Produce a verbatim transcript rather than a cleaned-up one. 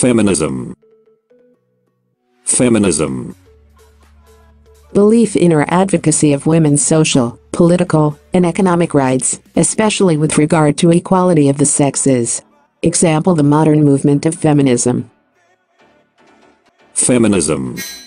Feminism. Feminism. Belief in or advocacy of women's social, political, and economic rights, especially with regard to equality of the sexes. Example: the modern movement of feminism. Feminism.